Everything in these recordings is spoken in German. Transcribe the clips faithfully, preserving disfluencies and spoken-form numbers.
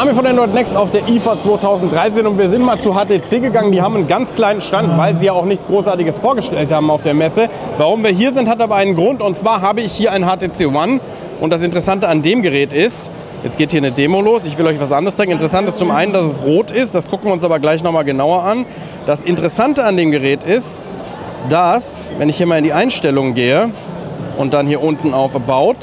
Armin von Android Next auf der I F A zweitausenddreizehn und wir sind mal zu H T C gegangen. Die haben einen ganz kleinen Stand, weil sie ja auch nichts Großartiges vorgestellt haben auf der Messe. Warum wir hier sind, hat aber einen Grund, und zwar habe ich hier ein H T C One und das Interessante an dem Gerät ist, jetzt geht hier eine Demo los, ich will euch was anderes zeigen. Interessant ist zum einen, dass es rot ist, das gucken wir uns aber gleich nochmal genauer an. Das Interessante an dem Gerät ist, dass, wenn ich hier mal in die Einstellungen gehe und dann hier unten auf About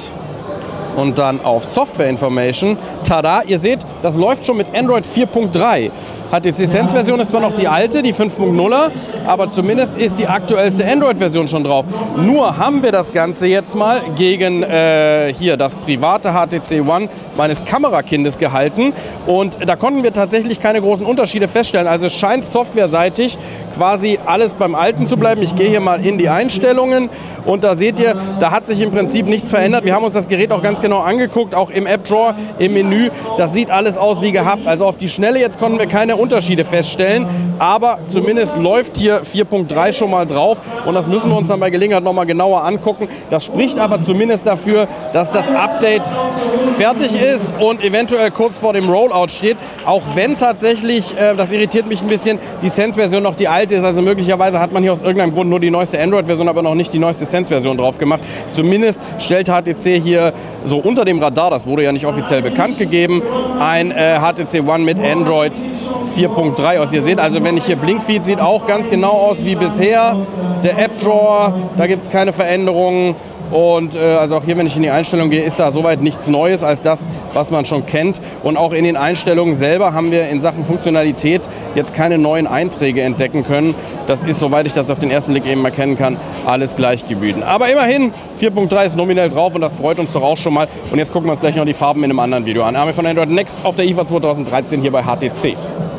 und dann auf Software Information, tada, ihr seht, das läuft schon mit Android vier Punkt drei. H T C Sense-Version ist zwar noch die alte, die fünf Punkt nuller, aber zumindest ist die aktuellste Android-Version schon drauf. Nur haben wir das Ganze jetzt mal gegen äh, hier das private H T C One meines Kamerakindes gehalten und da konnten wir tatsächlich keine großen Unterschiede feststellen. Also es scheint softwareseitig quasi alles beim Alten zu bleiben. Ich gehe hier mal in die Einstellungen und da seht ihr, da hat sich im Prinzip nichts verändert. Wir haben uns das Gerät auch ganz genau angeguckt, auch im App Drawer, im Menü. Das sieht alles aus wie gehabt. Also auf die Schnelle jetzt konnten wir keine Unterschiede feststellen, aber zumindest läuft hier vier Punkt drei schon mal drauf und das müssen wir uns dann bei Gelegenheit noch mal genauer angucken. Das spricht aber zumindest dafür, dass das Update fertig ist und eventuell kurz vor dem Rollout steht, auch wenn tatsächlich, äh, das irritiert mich ein bisschen, die Sense-Version noch die alte ist, also möglicherweise hat man hier aus irgendeinem Grund nur die neueste Android-Version, aber noch nicht die neueste Sense-Version drauf gemacht. Zumindest stellt H T C hier so unter dem Radar, das wurde ja nicht offiziell bekannt gegeben, ein äh, H T C One mit Android vier Punkt drei aus. Ihr seht also, wenn ich hier Blinkfeed, sieht auch ganz genau aus wie bisher. Der App Drawer, da gibt es keine Veränderungen. Und äh, also auch hier, wenn ich in die Einstellung gehe, ist da soweit nichts Neues als das, was man schon kennt. Und auch in den Einstellungen selber haben wir in Sachen Funktionalität jetzt keine neuen Einträge entdecken können. Das ist, soweit ich das auf den ersten Blick eben erkennen kann, alles gleich geblieben. Aber immerhin, vier Punkt drei ist nominell drauf und das freut uns doch auch schon mal. Und jetzt gucken wir uns gleich noch die Farben in einem anderen Video an. Armin von Android Next auf der I F A zweitausenddreizehn hier bei H T C.